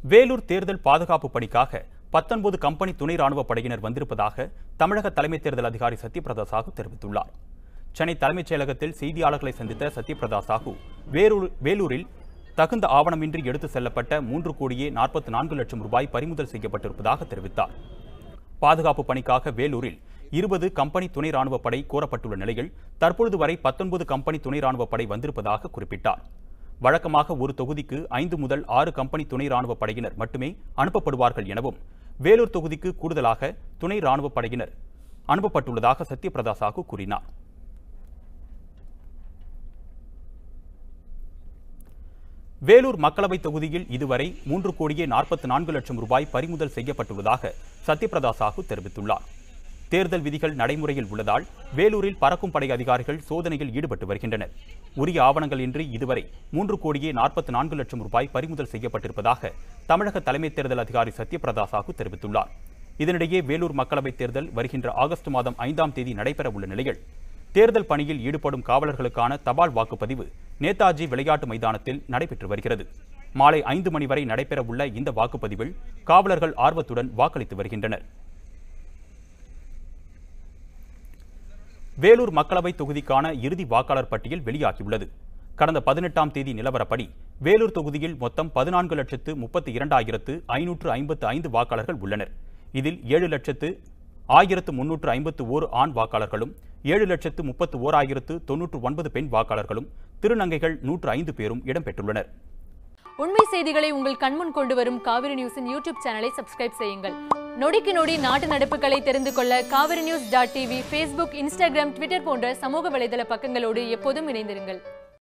வேலூர் தேர்தல் பாதுகாப்பு பணிக்காக 19 கம்பெனி துணை ராணுவ படையினர் வந்திருப்பதாக தமிழக தலைமை தேர்தல் அதிகாரி சத்யபிரதா சாஹூ தெரிவித்துள்ளார். சென்னை தலைமைச் செயலகத்தில் செய்தியாளர்களை சந்தித்த சத்யபிரதா சாஹூ வேலூரில் தகுந்த ஆவணமின்றி எடுத்து செல்லப்பட்ட 3,44,00,000 ரூபாய் பறிமுதல் செய்யப்பட்டிருப்பதாக தெரிவித்தார். பாதுகாப்பு பணிக்காக வேலூரில் 20 கம்பெனி துணை ராணுவ படை கோரப்பட்டுள்ள நிலையில் தற்பொழுது வரை 19 கம்பெனி துணை ராணுவ படை வந்திருப்பதாக குறிப்பிட்டார். வழக்கமாக ஒரு தொகுதிக்கு 5 முதல் 6 கம்பெனி துணை ராணுவ படையினர் மட்டுமே அனுப்பப்படுவார்கள் எனவும் வேலூர் தொகுதிக்கு கூடுதலாக துணை ராணுவ படையினர் அனுப்பப்பட்டுள்ளதாக சத்யபிரதா சாஹூ கூறினார். வேலூர் மக்களவை தொகுதியில் இதுவரை 3,44,00,000 ரூபாய் பறிமுதல் செய்யப்பட்டுள்ளதாக சத்யபிரதா சாஹூ தெரிவித்துள்ளார். தேர்தல் விதிகள் நடைமுறையில் உள்ளதால் வேலூரில் பறக்கும் படை அதிகாரிகள் சோதனையில் ஈடுபட்டு வருகின்றனர். உரிய ஆவணங்கள் இன்றி இதுவரை 3,44,00,000 ரூபாய் பறிமுதல் செய்யப்பட்டிருப்பதாக தமிழக தலைமை தேர்தல் அதிகாரி சத்யபிரதா சாஹூ தெரிவித்துள்ளார். இதனிடையே வேலூர் மக்களவைத் தேர்தல் வருகின்ற ஆகஸ்ட் மாதம் 5ஆம் தேதி நடைபெற உள்ள நிலையில் தேர்தல் பணியில் ஈடுபடும் காவலர்களுக்கான தபால் வாக்குப்பதிவு நேதாஜி விளையாட்டு மைதானத்தில் நடைபெற்று வருகிறது. மாலை 5 மணி வரை நடைபெற உள்ள இந்த வாக்குப்பதிவில் காவலர்கள் ஆர்வத்துடன் வாக்களித்து வருகின்றனர். வேலூர் மக்களவை தொகுதிக்கான இறுதி வாக்காளர் பட்டியல் வெளியாகியுள்ளது. கடந்த 18ஆம் தேதி நிலவரப்படி வேலூர் தொகுதியில் மொத்தம் 14,32,555 வாக்காளர்கள் உள்ளனர். இதில் 7,01,351 ஆண் வாக்காளர்களும் 7,31,199 பெண் வாக்காளர்களும் திருநங்கைகள் 105 பேரும் இடம்பெற்றுள்ளனர். உண்மை செய்திகளை உங்கள் கண்முன் கொண்டு வரும் காவிரி நியூஸின் யூடியூப் சேனலை சப்ஸ்கிரைப் செய்யுங்கள். நொடிக்கு நொடி நாட்டு நடப்புகளை தெரிந்து கொள்ள kaverinews.tv, Facebook, Instagram, Twitter போன்ற சமூக வலைதள பக்கங்களோடு எப்போதும் இணைந்திருங்கள்.